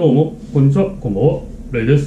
どうもこんにちは、こんばんは、レイです。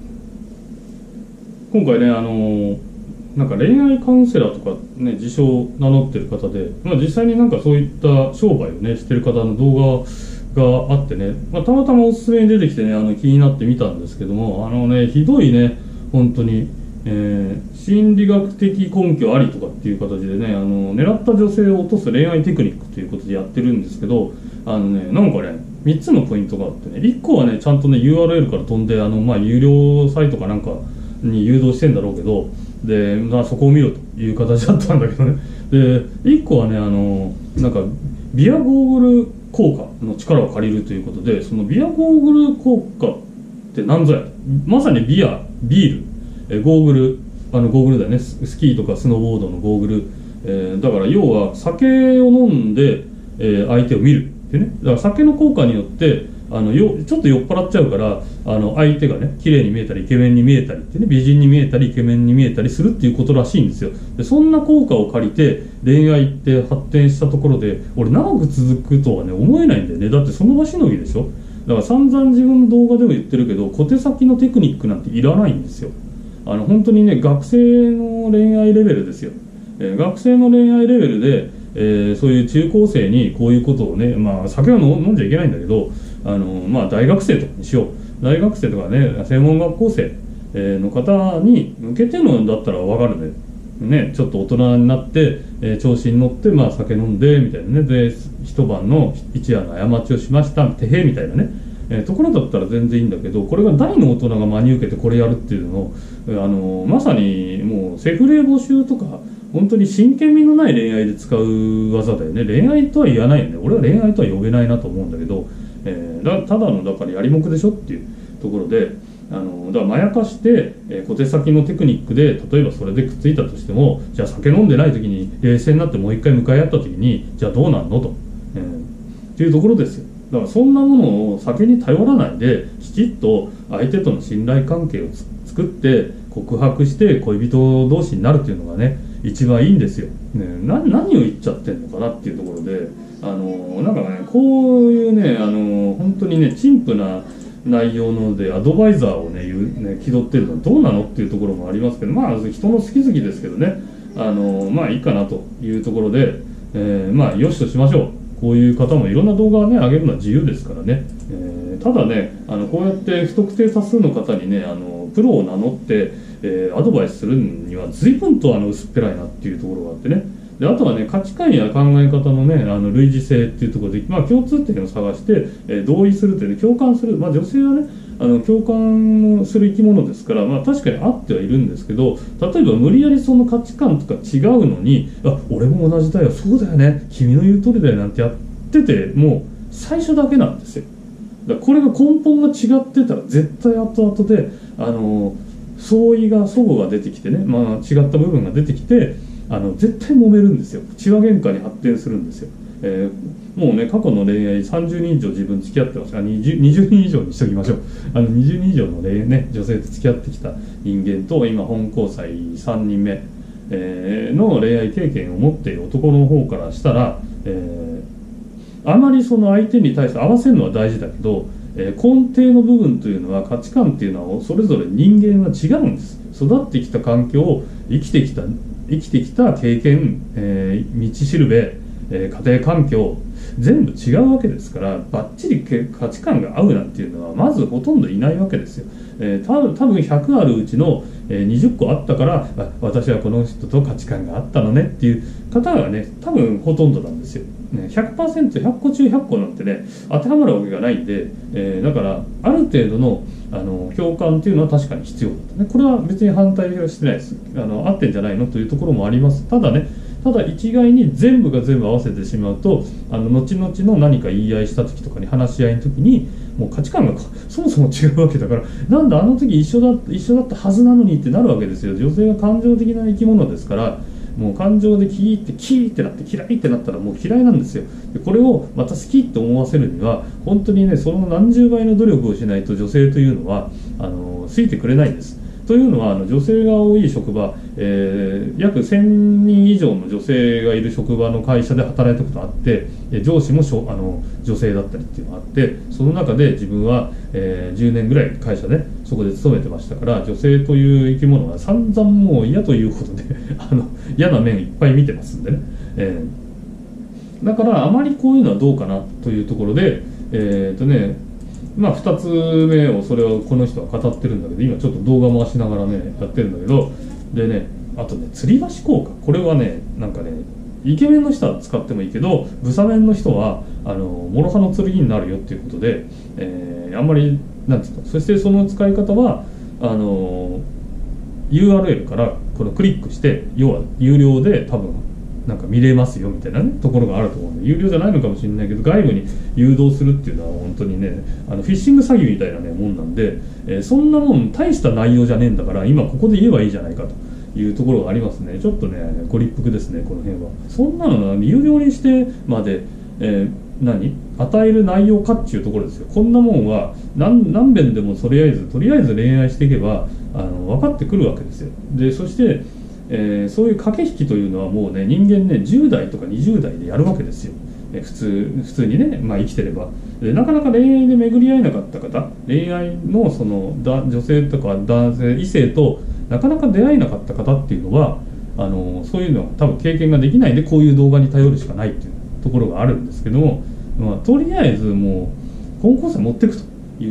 今回ね、なんか恋愛カウンセラーとかね、自称名乗ってる方で、実際になんかそういった商売をねしてる方の動画があってね、たまたまおすすめに出てきてね、気になってみたんですけども、ひどいね、本当に、心理学的根拠ありとかっていう形でね、狙った女性を落とす恋愛テクニックということでやってるんですけど、なんかね、3つのポイントがあってね、1個はね、ちゃんとね URL から飛んで有料サイトかなんかに誘導してんだろうけど、で、そこを見ろという形だったんだけどね。で、1個はね、なんかビアゴーグル効果の力を借りるということで、そのビアゴーグル効果って何ぞや、まさにビール、ゴーグル、ゴーグルだよね、スキーとかスノーボードのゴーグル、だから要は酒を飲んで、相手を見るってね。だから酒の効果によってちょっと酔っ払っちゃうから、相手がね綺麗に見えたりイケメンに見えたりってね、美人に見えたりイケメンに見えたりするっていうことらしいんですよ。でそんな効果を借りて恋愛って発展したところで、俺長く続くとはね思えないんだよね。だってその場しのぎでしょ。だから散々自分の動画でも言ってるけど、小手先のテクニックなんていらないんですよ。本当にね、学生の恋愛レベルですよ。学生の恋愛レベルで、そういう中高生にこういうことをね、酒は飲んじゃいけないんだけど、大学生とかにしよう。大学生とかね、専門学校生の方に向けてのだったら分かるね。ちょっと大人になって、調子に乗って、酒飲んでみたいなね、で一晩の一夜の過ちをしましたてへみたいなね、ところだったら全然いいんだけど、これが大の大人が真に受けてこれやるっていうのを、まさにもうセフレ募集とか、本当に真剣味のない恋愛で使う技だよね。恋愛とは言わないよね。俺は恋愛とは呼べないなと思うんだけど、ただのだからやりもくでしょっていうところで、だからまやかして、小手先のテクニックで例えばそれでくっついたとしても、じゃあ酒飲んでない時に冷静になってもう一回向かい合った時に、じゃあどうなんのと、っていうところですよ。だからそんなものを酒に頼らないで、きちっと相手との信頼関係を作って告白して恋人同士になるっていうのがね一番いいんですよ、何を言っちゃってんのかなっていうところで、なんかね、こういうね、本当にね陳腐な内容のでアドバイザーをね気取ってるのはどうなのっていうところもありますけど、人の好き好きですけどね、いいかなというところで、よしとしましょう。こういう方もいろんな動画をね上げるのは自由ですからね、ただねこうやって不特定多数の方にねプロを名乗って、アドバイスするには随分と薄っぺらいなっていうところがあってね。であとはね、価値観や考え方のね類似性っていうところで、共通点を探して、同意するという、共感する、女性はね共感する生き物ですから、確かにあってはいるんですけど、例えば無理やりその価値観とか違うのに、俺も同じだよ、そうだよね、君の言う通りだよなんてやってても最初だけなんですよ。だからこれが根本が違ってたら絶対後々で相互が出てきてね、違った部分が出てきて絶対揉めるんですよ。血話喧嘩に発展するんですよ。もうね、過去の恋愛30人以上自分付き合ってますから、20人以上にしときましょう。20人以上の女性と付き合ってきた人間と、今本交際3人目、の恋愛経験を持っている男の方からしたら、あまりその相手に対して合わせるのは大事だけど、根底の部分というのは、価値観っていうのはそれぞれ人間は違うんです。育ってきた環境、生きてきた経験、道しるべ、家庭環境全部違うわけですから、バッチリ価値観が合うなんていうのはまずほとんどいないわけですよ。多分100あるうちの20個あったから、私はこの人と価値観があったのねっていう方がね多分ほとんどなんですよ。100%100 個中100個なんてね当てはまるわけがないんで、だからある程度の共感っていうのは確かに必要だとね。これは別に反対はしてないです。合ってんじゃないのというところもあります。ただ一概に全部が全部合わせてしまうと、後々の何か言い合いした時とかに、話し合いの時にもう価値観がそもそも違うわけだから、なんだあの時一緒だったはずなのにってなるわけですよ。女性は感情的な生き物ですから、もう感情でキーってなって嫌いってなったらもう嫌いなんですよ。でこれをまた好きって思わせるには本当にね、その何十倍の努力をしないと女性というのはついてくれないんです。 というのは女性が多い職場、約1000人以上の女性がいる職場の会社で働いたことがあって、上司も女性だったりっていうのがあって、その中で自分は、10年ぐらい会社でそこで勤めてましたから、女性という生き物は散々もう嫌ということで嫌な面いっぱい見てますんでね、だからあまりこういうのはどうかなというところで、まあ2つ目をそれをこの人は語ってるんだけど、今ちょっと動画回しながらねやってるんだけど、でね、あとね、吊り橋効果、これはね、なんかね、イケメンの人は使ってもいいけど、ブサメンの人は諸刃の剣になるよっていうことで、あんまりなんていうか、そしてその使い方はURL からこのクリックして、要は有料で多分なんか見れますよみたいなねところがあると思うんで、有料じゃないのかもしれないけど外部に誘導するっていうのは本当にね、フィッシング詐欺みたいなねもんなんで、そんなもん大した内容じゃねえんだから今ここで言えばいいじゃないかというところがありますね。ちょっとねご立腹ですね、この辺は。そんなの有料にしてまで、与える内容かっていうところですよ。こんなもんは何遍でもとりあえず恋愛していけば分かってくるわけですよ。でそしてそういう駆け引きというのはもうね、人間ね10代とか20代でやるわけですよ。普通にね、まあ、生きてれば。でなかなか恋愛で巡り合えなかった方、恋愛のその女性とか男性異性となかなか出会えなかった方っていうのはそういうのは多分経験ができないんで、こういう動画に頼るしかないっていうところがあるんですけども、まあ、とりあえずもう高校生持っていくという、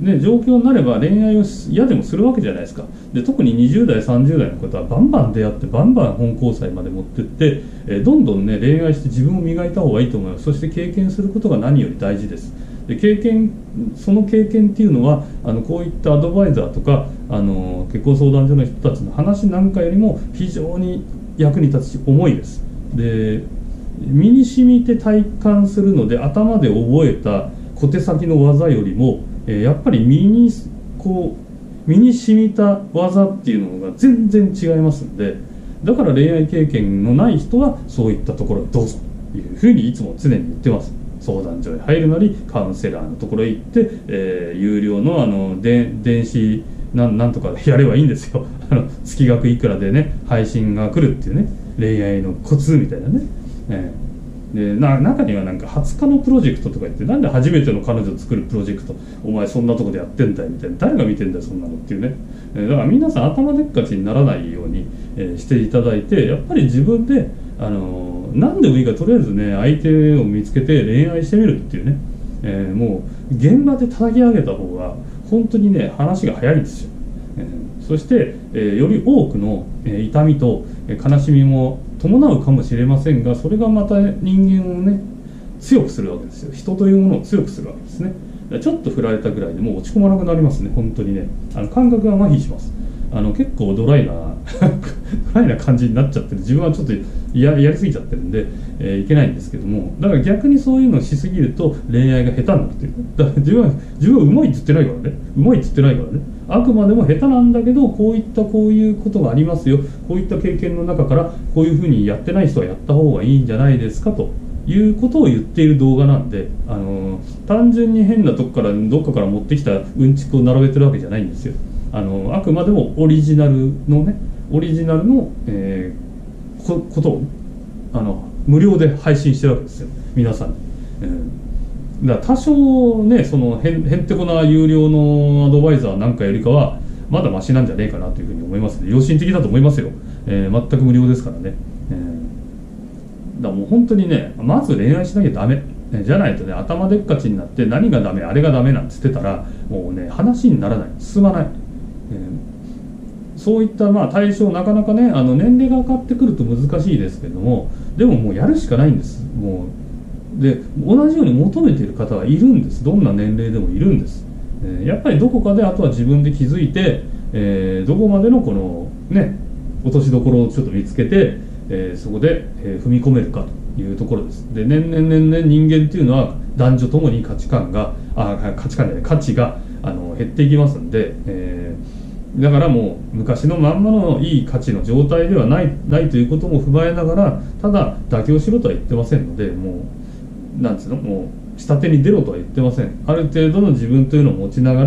ね、状況になれば恋愛を嫌でもするわけじゃないですか。で特に20代30代の方はバンバン出会ってバンバン本交際まで持ってって、どんどんね恋愛して自分を磨いた方がいいと思います。そして経験することが何より大事です。でその経験っていうのはこういったアドバイザーとか結婚相談所の人たちの話なんかよりも非常に役に立つし重いです。で身に染みて体感するので、頭で覚えた小手先の技よりもやっぱり身に染みた技っていうのが全然違いますんで、だから恋愛経験のない人はそういったところへどうぞというふうにいつも常に言ってます。相談所へ入るなりカウンセラーのところへ行って、有料の電子なんとかやればいいんですよ月額いくらでね配信が来るっていうね、恋愛のコツみたいなね。で中にはなんか20日のプロジェクトとか言って、なんで初めての彼女を作るプロジェクトお前そんなとこでやってんだよみたいな、誰が見てんだよそんなのっていうね。だから皆さん頭でっかちにならないように、していただいて、やっぱり自分で何でもいいからとりあえずね相手を見つけて恋愛してみるっていうね、もう現場で叩き上げた方が本当にね話が早いんですよ。そして、より多くの、痛みと悲しみも伴うかもしれませんが、それがまた人間をね強くするわけですよ。人というものを強くするわけですね。ちょっと振られたぐらいでもう落ち込まなくなりますね。本当にね感覚が麻痺します。結構ドライなドライな感じになっちゃってる自分はちょっとやりすぎちゃってるんで、いけないんですけども、だから逆にそういうのをしすぎると恋愛が下手になるっていう。だから自分はうまいって言ってないからね、うまいって言ってないからね、あくまでも下手なんだけど、こういうことがありますよ、こういった経験の中からこういうふうにやってない人はやった方がいいんじゃないですかということを言っている動画なんで、単純に変なとこからどっかから持ってきたうんちくを並べてるわけじゃないんですよ。あくまでもオリジナルの、ことを無料で配信してるわけですよ皆さんに。だから多少ねそのへんてこな有料のアドバイザーなんかよりかはまだマシなんじゃねえかなというふうに思いますね。良心的だと思いますよ。全く無料ですからね。だからもう本当にねまず恋愛しなきゃダメ。じゃないとね頭でっかちになって何がダメあれがダメなんて言ってたらもうね話にならない、進まない。そういった対象なかなかね年齢が上がってくると難しいですけれども、でももうやるしかないんです。もうで同じように求めている方はいるんです。どんな年齢でもいるんです。やっぱりどこかであとは自分で気づいて、どこまでのこのね落としどころをちょっと見つけて、そこで、踏み込めるかというところです。で年々人間っていうのは男女ともに価値が減っていきますんで、だからもう昔のまんまのいい価値の状態ではないということも踏まえながら、ただ妥協しろとは言ってませんので、もうなんつうの、もう下手に出ろとは言ってません。ある程度の自分というのを持ちながら、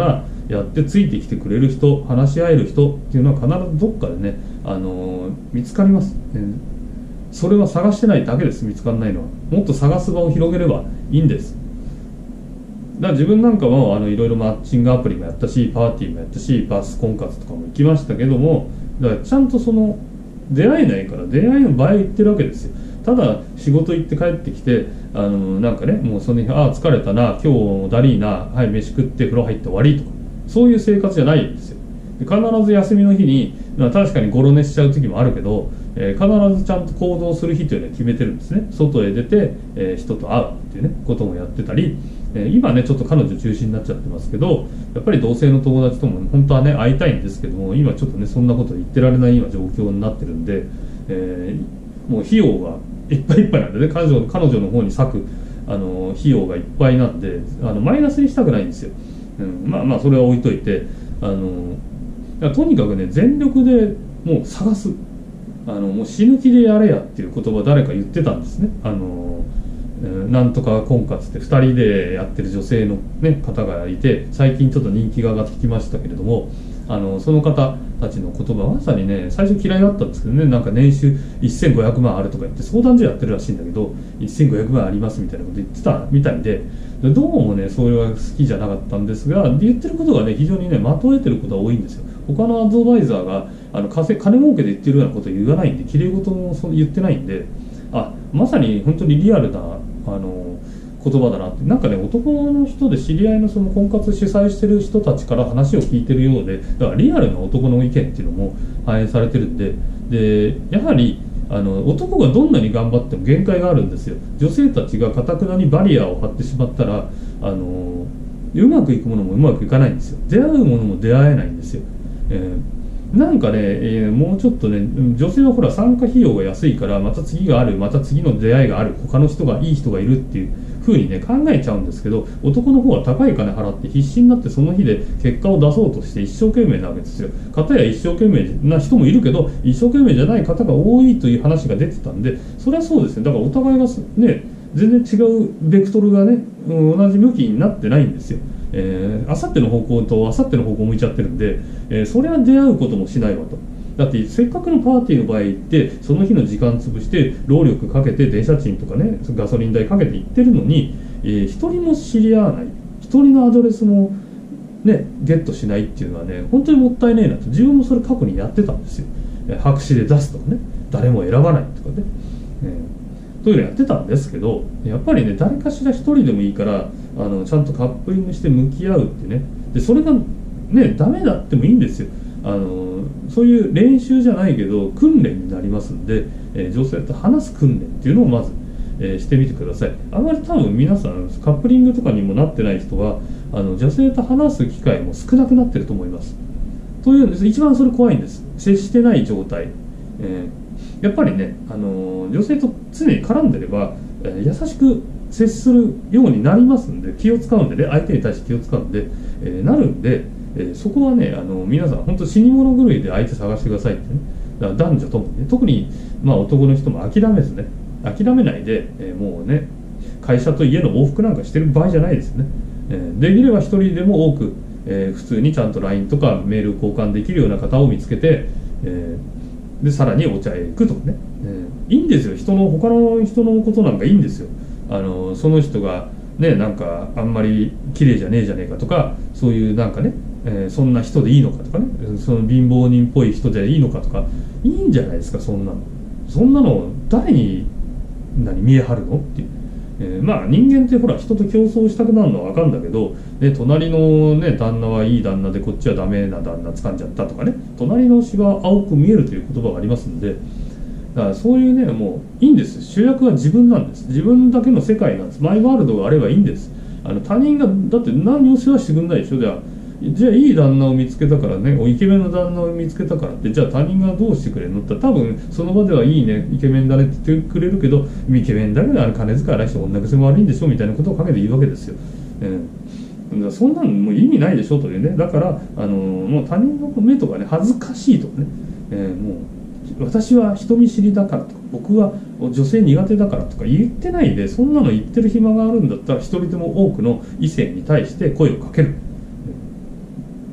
やってついてきてくれる人、話し合える人っていうのは必ずどっかでね、見つかります。それは探してないだけです。見つからないのは。もっと探す場を広げればいいんです。だから自分なんかもいろいろマッチングアプリもやったし、パーティーもやったし、バス婚活とかも行きましたけども、だからちゃんとその出会えないから出会いの場合行ってるわけですよ。ただ仕事行って帰ってきてなんかね、もうその日疲れたな、今日だりーな、はい飯食って風呂入って終わりとか、そういう生活じゃないんですよ。で必ず休みの日に、確かにゴロ寝しちゃう時もあるけど、必ずちゃんと行動する日というのは決めてるんですね。外へ出て、人と会うっていうねこともやってたり、今ねちょっと彼女中心になっちゃってますけど、やっぱり同性の友達とも本当はね会いたいんですけども、今ちょっとねそんなこと言ってられない今状況になってるんで、もう費用がいっぱいいっぱいなんでね、彼女の方に割く費用がいっぱいなんで、マイナスにしたくないんですよ。まあまあそれは置いといて、とにかくね全力でもう探す、もう死ぬ気でやれやっていう言葉誰か言ってたんですね。なんとか婚活って2人でやってる女性の、ね、方がいて、最近ちょっと人気が上がってきましたけれども、その方たちの言葉まさにね、最初嫌いだったんですけどね、なんか年収1500万あるとか言って相談所やってるらしいんだけど、1500万ありますみたいなこと言ってたみたいで、どうもねそれは好きじゃなかったんですが、言ってることがね非常にね的を得てることが多いんですよ。他のアドバイザーが金儲けで言ってるようなことを言わないんで、綺麗事も言ってないんで、まさに本当にリアルな言葉だなって。なんかね男の人で知り合いのその婚活主催してる人たちから話を聞いてるようで、だからリアルな男の意見っていうのも反映されてるんで、やはり男がどんなに頑張っても限界があるんですよ。女性たちが頑くなにバリアを張ってしまったらうまくいくものもうまくいかないんですよ。出会うものも出会えないんですよ。なんかね、もうちょっとね、女性はほら参加費用が安いからまた次がある、また次の出会いがある、他の人がいい人がいるっていう風にね考えちゃうんですけど、男の方は高い金払って必死になってその日で結果を出そうとして一生懸命なわけですよ。片や一生懸命な人もいるけど一生懸命じゃない方が多いという話が出てたんで、それはそうですね。だからお互いがね全然違うベクトルがね、同じ向きになってないんですよ。あさっての方向とあさっての方向向いちゃってるんで、それは出会うこともしないわと。だってせっかくのパーティーの場合行ってその日の時間潰して労力かけて電車賃とかねガソリン代かけて行ってるのに、一人も知り合わない、一人のアドレスもねゲットしないっていうのはね本当にもったいねえなと。自分もそれ過去にやってたんですよ。白紙で出すとかね、誰も選ばないとかね、というのやってたんですけど、やっぱりね誰かしら一人でもいいからちゃんとカップリングして向き合うってね。でそれがねダメだってもいいんですよ。そういう練習じゃないけど訓練になりますんで、女性と話す訓練っていうのをまず、してみてください。あまり多分皆さんカップリングとかにもなってない人は女性と話す機会も少なくなってると思います。というんです。一番それ怖いんです。接してない状態、やっぱりね、女性と常に絡んでれば、優しく接するようになりますんで、気を使うんでね、相手に対して気を使うんで、なるんで、そこはね皆さん本当死に物狂いで相手探してくださいってね。だから男女ともにね、特に男の人も諦めずね、諦めないで、もうね会社と家の往復なんかしてる場合じゃないですね。できれば一人でも多く、普通にちゃんと LINE とかメール交換できるような方を見つけて、でさらにお茶へ行くとかね、いいんですよ。他の人のことなんかいいんですよ。その人がねなんかあんまり綺麗じゃねえじゃねえかとか、そういうなんかね、そんな人でいいのかとかね、その貧乏人っぽい人でいいのかとか、いいんじゃないですか。そんなの誰に見え張るのっていう。人間ってほら人と競争したくなるのは分かるんだけど、隣の、旦那はいい旦那でこっちはダメな旦那掴んじゃったとかね、隣の芝は青く見えるという言葉がありますんで、だからそういうねもういいんです。主役は自分なんです。自分だけの世界なんです。マイワールドがあればいいんです。他人がだって何を世話してくんないでしょ。じゃあいい旦那を見つけたからね、イケメンの旦那を見つけたからって、じゃあ他人がどうしてくれるのって多分その場ではいいねイケメンだねって言ってくれるけど、イケメンだけど金遣い荒い人女癖も悪いんでしょみたいなことをかけて言うわけですよ。そんなのもう意味ないでしょというね。だからもう他人の目とかね恥ずかしいとかね、もう私は人見知りだからとか、僕は女性苦手だからとか言ってないで、そんなの言ってる暇があるんだったら一人でも多くの異性に対して声をかける。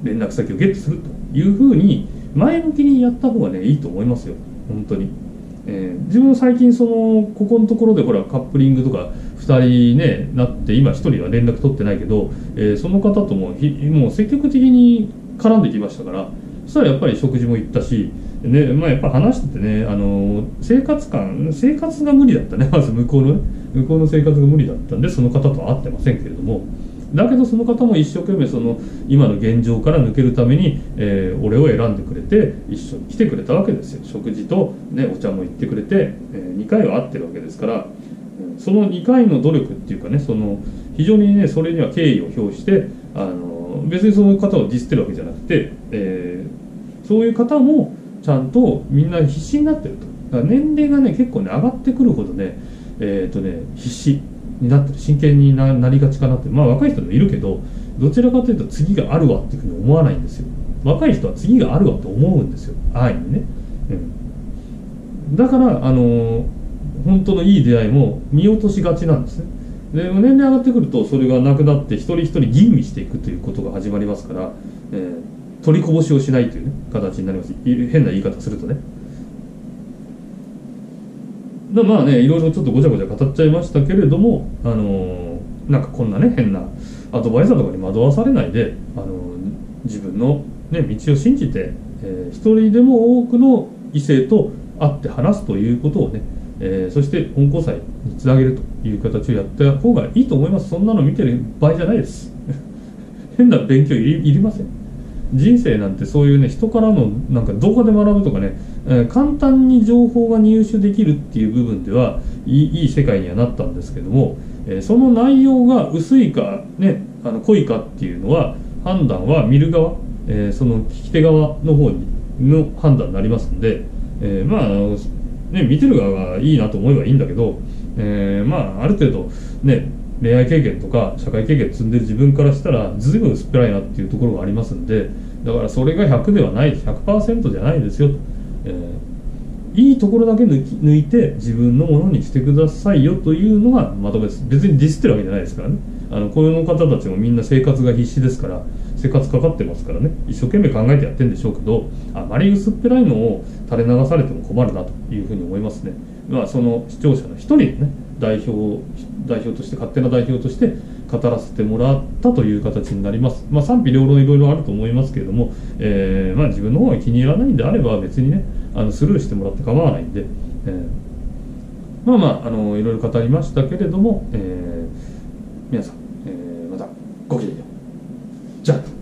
連絡先をゲットするというふうに前向きにやった方がねいいと思いますよ本当に。自分最近ここのところでほらカップリングとか2人ねなって今1人は連絡取ってないけど、その方とももう積極的に絡んできましたから、そしたらやっぱり食事も行ったし、ねまあ、やっぱ話しててね生活が無理だったねまず向こうの生活が無理だったんでその方とは会ってませんけれども、だけどその方も一生懸命今の現状から抜けるために、俺を選んでくれて一緒に来てくれたわけですよ。食事と、ね、お茶も行ってくれて、2回は会ってるわけですから、その2回の努力っていうかね非常にねそれには敬意を表して別にその方をディスってるわけじゃなくて、そういう方もちゃんとみんな必死になってると。だから年齢がね結構ね上がってくるほどね必死になってる、真剣になりがちかなって。まあ若い人もいるけどどちらかというと次があるわっていうふうに思わないんですよ。若い人は次があるわと思うんですよ安易にね、だから本当のいい出会いも見落としがちなんですね。で年齢上がってくるとそれがなくなって一人一人吟味していくということが始まりますから、取りこぼしをしないという、ね、形になります。変な言い方するとね。まあねいろいろちょっとごちゃごちゃ語っちゃいましたけれども、なんかこんなね変なアドバイザーとかに惑わされないで、自分の、ね、道を信じて、一人でも多くの異性と会って話すということをね、そして本交際につなげるという形をやった方がいいと思います。そんなの見てる場合じゃないです変な勉強いりません。人生なんてそういうね人からのなんか動画で学ぶとかね、簡単に情報が入手できるっていう部分ではいい世界にはなったんですけども、その内容が薄いかね濃いかっていうのは判断は見る側、その聞き手側の方の判断になりますんで、まあね見てる側がいいなと思えばいいんだけど、まあある程度ね恋愛経験とか社会経験積んでる自分からしたら随分薄っぺらいなっていうところがありますんで、だからそれが100ではない 100% じゃないですよと、いいところだけ抜いて自分のものにしてくださいよというのがまとめです。別にディスってるわけじゃないですからね。この方たちもみんな生活が必死ですから、生活かかってますからね、一生懸命考えてやってるんでしょうけど、あまり薄っぺらいのを垂れ流されても困るなというふうに思いますね。まあその視聴者の一人のね代表として勝手な代表として語らせてもらったという形になります。まあ賛否両論いろいろあると思いますけれども、まあ自分の方が気に入らないんであれば別にねスルーしてもらって構わないんで、まあいろいろ語りましたけれども、皆さん、またごきげんよう。じゃあ。